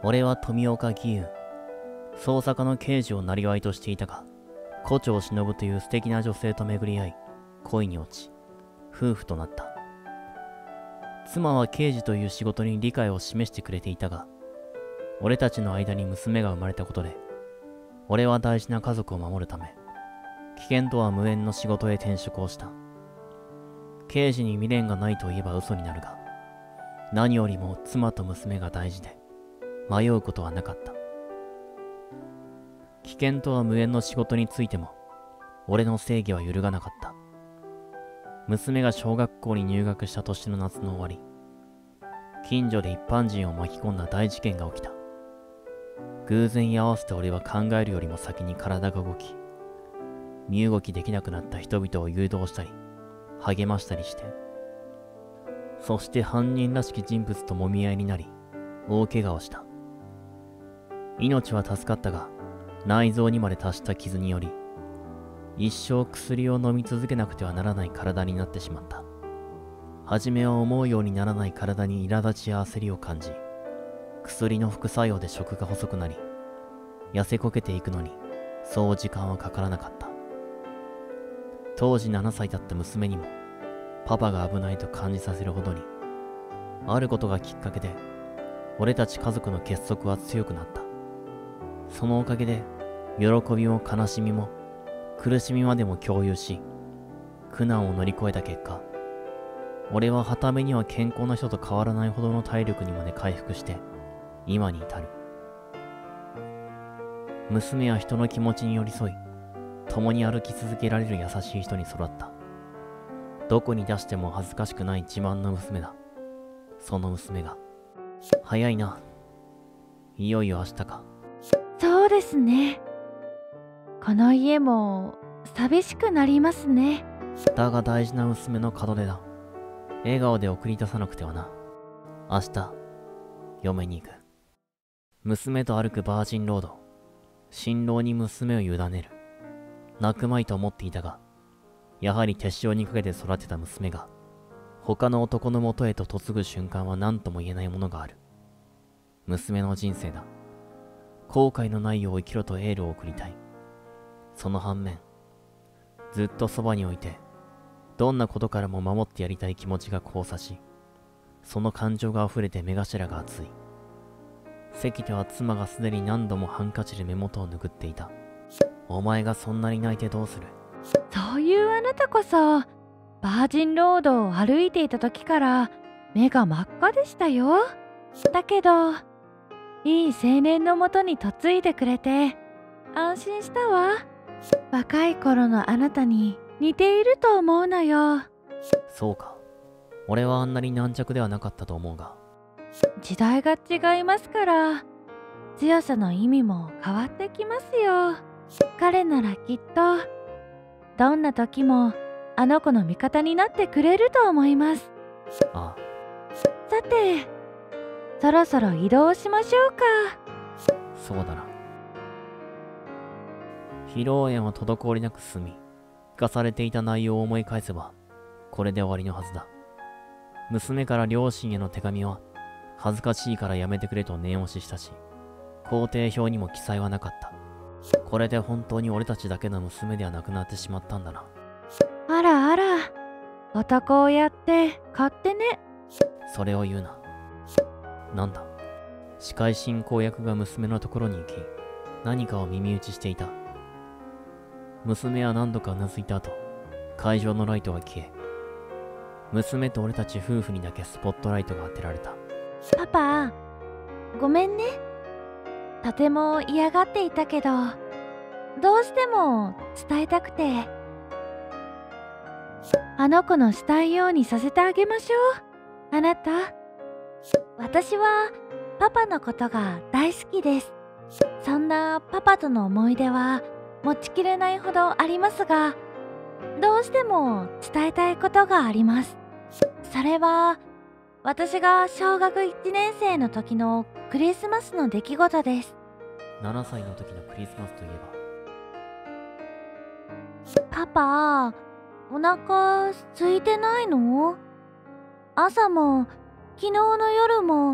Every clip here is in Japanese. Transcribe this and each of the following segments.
俺は富岡義勇、捜査課の刑事を生業としていたが、胡蝶忍という素敵な女性と巡り合い、恋に落ち、夫婦となった。妻は刑事という仕事に理解を示してくれていたが、俺たちの間に娘が生まれたことで、俺は大事な家族を守るため、危険とは無縁の仕事へ転職をした。刑事に未練がないと言えば嘘になるが、何よりも妻と娘が大事で、迷うことはなかった。危険とは無縁の仕事についても、俺の正義は揺るがなかった。娘が小学校に入学した年の夏の終わり、近所で一般人を巻き込んだ大事件が起きた。偶然居合わせて俺は考えるよりも先に体が動き、身動きできなくなった人々を誘導したり、励ましたりして、そして犯人らしき人物ともみ合いになり、大怪我をした。命は助かったが、内臓にまで達した傷により、一生薬を飲み続けなくてはならない体になってしまった。初めは思うようにならない体に苛立ちや焦りを感じ、薬の副作用で食が細くなり、痩せこけていくのに、そう時間はかからなかった。当時7歳だった娘にも、パパが危ないと感じさせるほどに、あることがきっかけで、俺たち家族の結束は強くなった。そのおかげで、喜びも悲しみも、苦しみまでも共有し、苦難を乗り越えた結果、俺ははためには健康な人と変わらないほどの体力にまで回復して、今に至る。娘は人の気持ちに寄り添い、共に歩き続けられる優しい人に育った。どこに出しても恥ずかしくない自慢の娘だ。その娘が。早いな。いよいよ明日か。 そうですね。この家も寂しくなりますね。 だが大事な娘の門出だ。笑顔で送り出さなくてはな。明日、嫁に行く。娘と歩くバージンロード。新郎に娘を委ねる。泣くまいと思っていたが、やはり手塩にかけて育てた娘が、他の男のもとへと嫁ぐ瞬間は何とも言えないものがある。娘の人生だ。後悔のないよう生きろとエールを送りたい。その反面、ずっとそばに置いて、どんなことからも守ってやりたい気持ちが交差し、その感情が溢れて目頭が熱い。席では妻がすでに何度もハンカチで目元を拭っていた。お前がそんなに泣いてどうする？ そういうあなたこそ、バージンロードを歩いていた時から目が真っ赤でしたよ。だけど、いい青年のもとに嫁いでくれて安心したわ。若い頃のあなたに似ていると思うのよ。 そうか。俺はあんなに軟弱ではなかったと思うが。 時代が違いますから、強さの意味も変わってきますよ。彼ならきっと、どんな時もあの子の味方になってくれると思います。 ああ。 さて、そろそろ移動しましょうか。 そうだな。披露宴は滞りなく進み、聞かされていた内容を思い返せば、これで終わりのはずだ。娘から両親への手紙は、恥ずかしいからやめてくれと念押ししたし、工程表にも記載はなかった。これで本当に俺たちだけの娘ではなくなってしまったんだな。 あらあら、男をやって勝手ね。 それを言うな。なんだ。司会進行役が娘のところに行き、何かを耳打ちしていた。娘は何度かうなずいた後、会場のライトが消え、娘と俺たち夫婦にだけスポットライトが当てられた。 パパ、ごめんね。とても嫌がっていたけど、どうしても伝えたくて。あの子のしたいようにさせてあげましょう。あなた。私はパパのことが大好きです。そんなパパとの思い出は持ちきれないほどありますが、どうしても伝えたいことがあります。それは、私が小学1年生の時のクリスマスの出来事です。 7歳の時のクリスマスといえパパ、お腹空いてないの？朝も昨日の夜も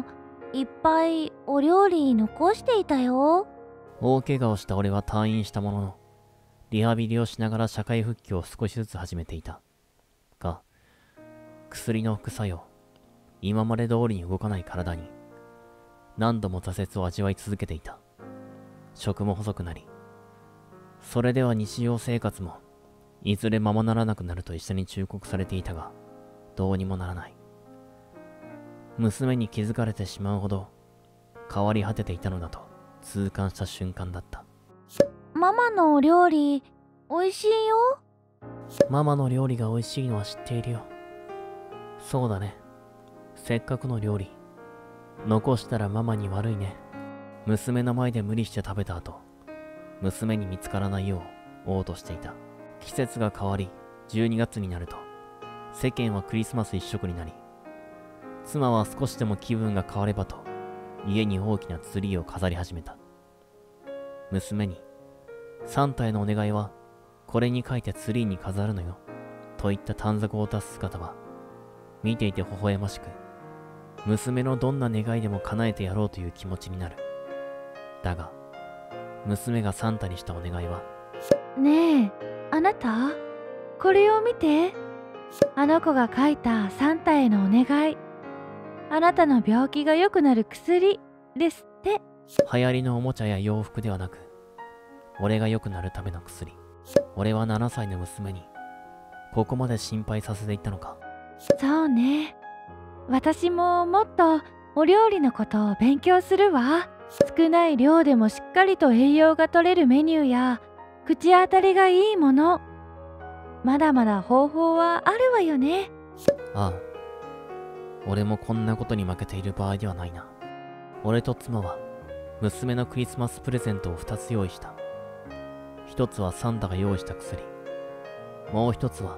いっぱいお料理残していたよ。 大怪我をした俺は退院したものの、リハビリをしながら社会復帰を少しずつ始めていた。が、薬の副作用、今まで通りに動かない体に、何度も挫折を味わい続けていた。食も細くなり、それでは日常生活も、いずれままならなくなると医者に忠告されていたが、どうにもならない。娘に気づかれてしまうほど、変わり果てていたのだと痛感した瞬間だった。 ママのお料理、おいしいよ。 ママの料理が美味しいのは知っているよ。そうだね。せっかくの料理、残したらママに悪いね。娘の前で無理して食べた後、娘に見つからないよう嘔吐していた。季節が変わり、12月になると、世間はクリスマス一色になり、妻は少しでも気分が変わればと、家に大きなツリーを飾り始めた。娘に、サンタへのお願いは、これに書いてツリーに飾るのよ、といった短冊を出す姿は、見ていて微笑ましく、娘のどんな願いでも叶えてやろうという気持ちになる。だが、娘がサンタにしたお願いは、 ねえ、あなた、これを見て。あの子が書いたサンタへのお願い。あなたの病気が良くなる薬ですって。 流行りのおもちゃや洋服ではなく、俺が良くなるための薬。俺は7歳の娘に、ここまで心配させていったのか。 そうね。私ももっとお料理のことを勉強するわ。少ない量でもしっかりと栄養が取れるメニューや口当たりがいいもの、まだまだ方法はあるわよね。 ああ、俺もこんなことに負けている場合ではないな。俺と妻は娘のクリスマスプレゼントを2つ用意した。1つはサンタが用意した薬、もう1つは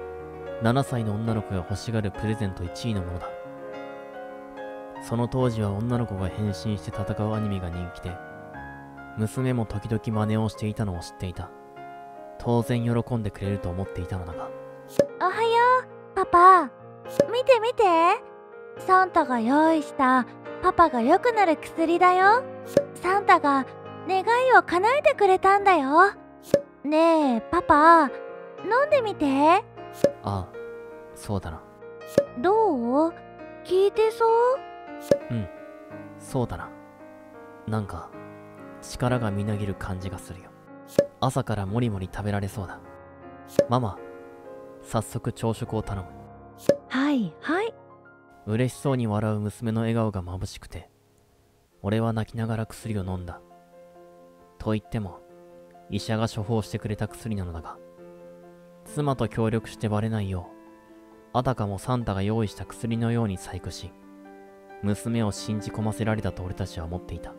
7歳の女の子が欲しがるプレゼント1位のものだ。その当時は女の子が変身して戦うアニメが人気で、娘も時々真似をしていたのを知っていた。当然喜んでくれると思っていたのだが。 おはよう、パパ。見て見て。サンタが用意したパパが良くなる薬だよ。サンタが願いを叶えてくれたんだよ。ねえ、パパ、飲んでみて。 ああ、そうだな。 どう？効いてそう？ うん、そうだな。なんか、力がみなぎる感じがするよ。朝からもりもり食べられそうだ。ママ、早速朝食を頼む。 はいはい。 嬉しそうに笑う娘の笑顔が眩しくて、俺は泣きながら薬を飲んだ。と言っても、医者が処方してくれた薬なのだが、妻と協力してバレないよう、あたかもサンタが用意した薬のように細工し、娘を信じ込ませられたと俺たちは思っていた。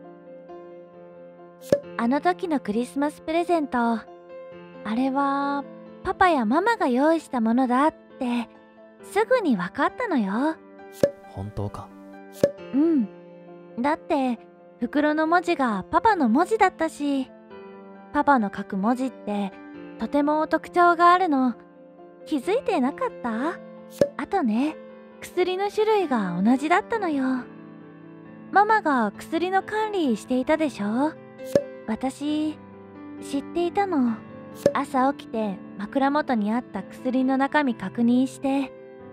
あの時のクリスマスプレゼント、あれはパパやママが用意したものだってすぐに分かったのよ。 本当か？ うん。だって袋の文字がパパの文字だったし、パパの書く文字ってとても特徴があるの気づいてなかった？あとね、薬の種類が同じだったのよ。ママが薬の管理していたでしょ。私知っていたの。朝起きて枕元にあった薬の中身確認して、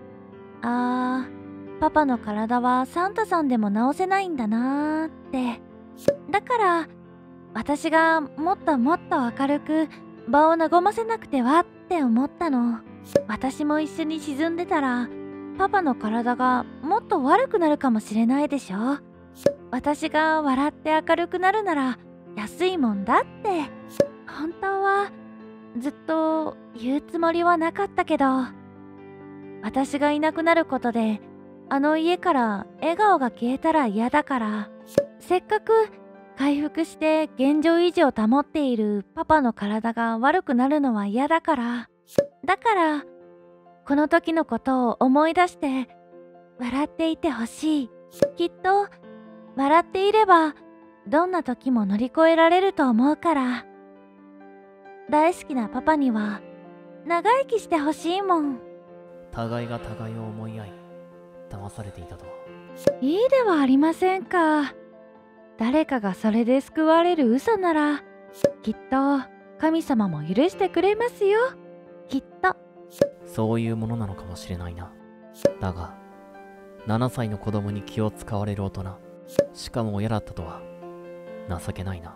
パパの体はサンタさんでも治せないんだなーって。だから私がもっともっと明るく場を和ませなくてはって思ったの。私も一緒に沈んでたらパパの体がもっと悪くなるかもしれないでしょ。私が笑って明るくなるなら安いもんだって。本当はずっと言うつもりはなかったけど、私がいなくなることであの家から笑顔が消えたら嫌だから、せっかく回復して現状維持を保っているパパの体が悪くなるのは嫌だから、だからこの時のことを思い出して笑っていてほしい。きっと笑っていればどんな時も乗り越えられると思うから。大好きなパパには長生きしてほしいもん。 互いが互いを思い合い、騙されていたとは。 いいではありませんか。誰かがそれで救われる嘘なら、きっと神様も許してくれますよ。きっと。 そういうものなのかもしれないな。だが、7歳の子供に気を使われる大人、しかも親だったとは、情けないな。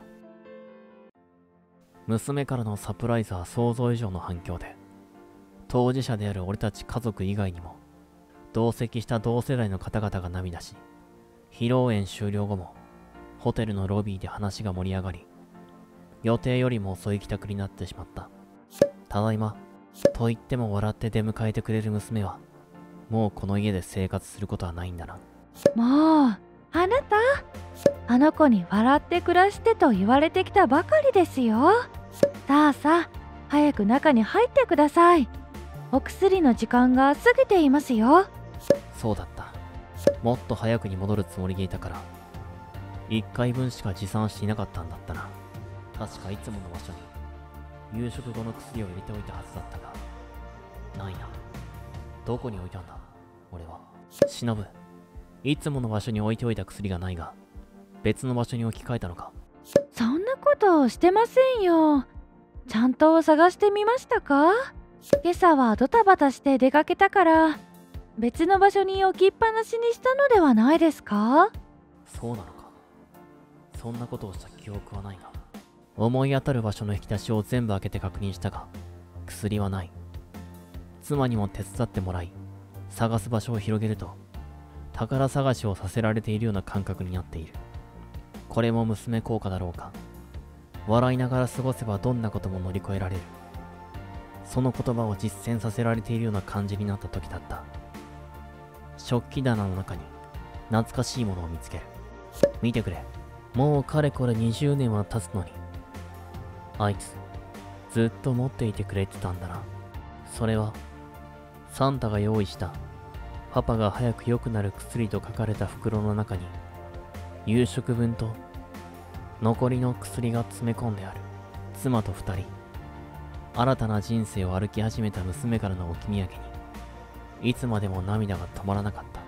娘からのサプライズは想像以上の反響で、当事者である俺たち家族以外にも、同席した同世代の方々が涙し、披露宴終了後も、ホテルのロビーで話が盛り上がり、予定よりも遅い帰宅になってしまった。ただいま、と言っても笑って出迎えてくれる娘は、もうこの家で生活することはないんだな。 もう、あなた、あの子に笑って暮らしてと言われてきたばかりですよ。さあさあ、早く中に入ってください。お薬の時間が過ぎていますよ。 そうだった。もっと早くに戻るつもりでいたから、1回分しか持参していなかったんだったな。確かいつもの場所に夕食後の薬を入れておいたはずだったが、ないな。どこに置いたんだ俺は。忍、いつもの場所に置いておいた薬がないが、別の場所に置き換えたのか。 そんなことをしてませんよ。ちゃんと探してみましたか？今朝はドタバタして出かけたから、別の場所に置きっぱなしにしたのではないですか？ そうなのか。そんなことをした記憶はないが、思い当たる場所の引き出しを全部開けて確認したが、薬はない。妻にも手伝ってもらい、探す場所を広げると、宝探しをさせられているような感覚になっている。これも娘効果だろうか。笑いながら過ごせばどんなことも乗り越えられる。その言葉を実践させられているような感じになった時だった。食器棚の中に懐かしいものを見つける。見てくれ。もうかれこれ20年は経つのに、あいつずっと持っていてくれてたんだな。それはサンタが用意したパパが早く良くなる薬と書かれた袋の中に、夕食分と残りの薬が詰め込んである。妻と2人、新たな人生を歩き始めた娘からの置き土産に、いつまでも涙が止まらなかった。